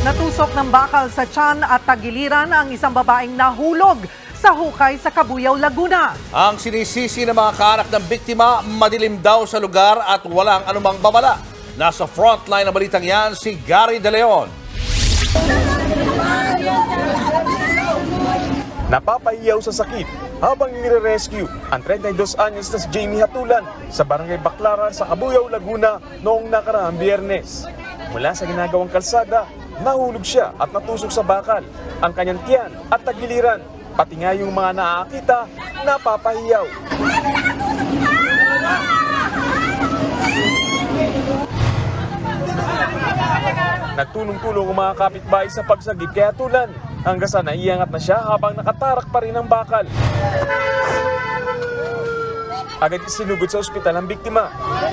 Natusok ng bakal sa tiyan at tagiliran ang isang babaeng nahulog sa hukay sa Cabuyao, Laguna. Ang sinisisi ng mga kaanak ng biktima, madilim daw sa lugar at walang anumang babala. Nasa frontline ng balitang yan si Gary De Leon. Napapahiyaw sa sakit habang nire-rescue ang 32 anyos na si Jamie Hatulan sa barangay Baclaran sa Cabuyao, Laguna noong nakaraang Biyernes. Mula sa ginagawang kalsada, nahulog siya at natusok sa bakal. Ang kanyang tiyan at tagiliran, pati nga yung mga nakakita, napapahiyaw. Nagtulong-tulong ang mga kapitbahay sa pagsagip kay Hatulan hanggang sa naiangat na siya habang nakatarak pa rin ang bakal. Agad isinugod sa ospital ang biktima.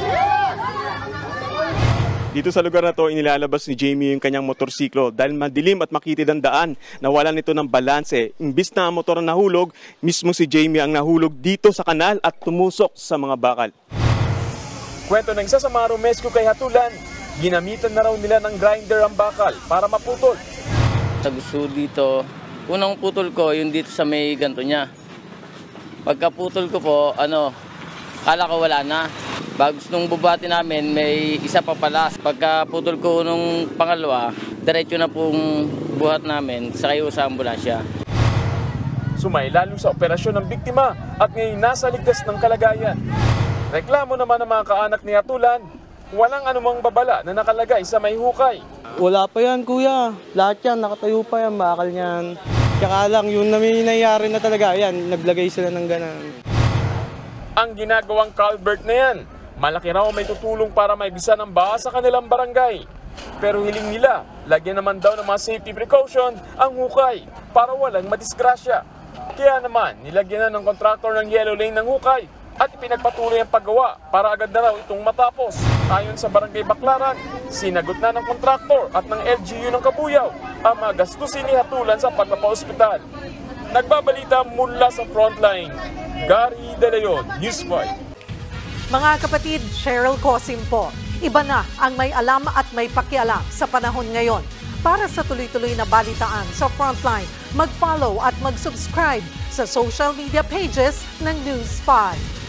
Dito sa lugar na to, inilalabas ni Jamie yung kanyang motorsiklo dahil madilim at makitid ang daan. Nawalan nito ng balanse. Imbis na ang motor na nahulog, mismo si Jamie ang nahulog dito sa kanal at tumusok sa mga bakal. Kwento ng isa sa mga rumescue kay Hatulan, ginamitan na raw nila ng grinder ang bakal para maputol. Sa gusto dito, unang putol ko yung dito sa may ganto niya. Pagkaputol ko po, kala ko wala na. Bagus nung bubati namin, may isa pa pala. Pagkaputol ko nung pangalawa, diretso na pong buhat namin, sakay sa ambulansya. Sumay lalo sa operasyon ng biktima at ngayon nasa ligtas ng kalagayan. Reklamo naman ng mga kaanak ni Hatulan, walang anumang babala na nakalagay sa may hukay. Wala pa yan, kuya. Lahat yan, nakatayo pa yan, bakal yan. Tsaka lang, yun na may nangyari na talaga, yan, naglagay sila ng ganan. Ang ginagawang culvert na yan, malaki raw may tutulong para maibisan ang baha sa kanilang barangay. Pero hiling nila, lagyan naman daw ng mga safety precaution ang hukay para walang madisgrasya. Kaya naman, nilagyan na ng kontraktor ng yellow lane ng hukay at ipinagpatuloy ang paggawa para agad na raw itong matapos. Ayon sa barangay Baclaran, sinagot na ng kontraktor at ng LGU ng Cabuyao ang mga gastusin ni Hatulan sa pagpapa-ospital. Nagbabalita mula sa frontline, Gary De Leon, News 5. Mga kapatid, Cheryl Cosim po. Iba na ang may alam at may pakialam sa panahon ngayon. Para sa tuloy-tuloy na balitaan sa Frontline, mag-follow at mag-subscribe sa social media pages ng News 5.